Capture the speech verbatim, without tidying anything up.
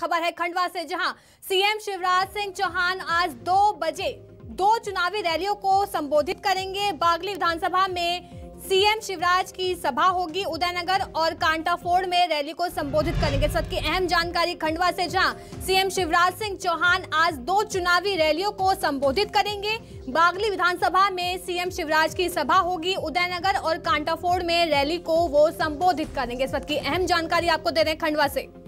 खबर है खंडवा से, जहां सीएम शिवराज सिंह चौहान आज दो बजे दो चुनावी रैलियों को संबोधित करेंगे। बागली विधानसभा में सीएम शिवराज की सभा होगी, उदयनगर और कांटाफोड़ में रैली को संबोधित करेंगे। इस वक्त की अहम जानकारी खंडवा से, जहां सीएम शिवराज सिंह चौहान आज दो चुनावी रैलियों को संबोधित करेंगे। बागली विधानसभा में सीएम शिवराज की सभा होगी, उदयनगर और कांटाफोड़ में रैली को वो संबोधित करेंगे। इस वक्त की अहम जानकारी आपको दे रहे हैं खंडवा से।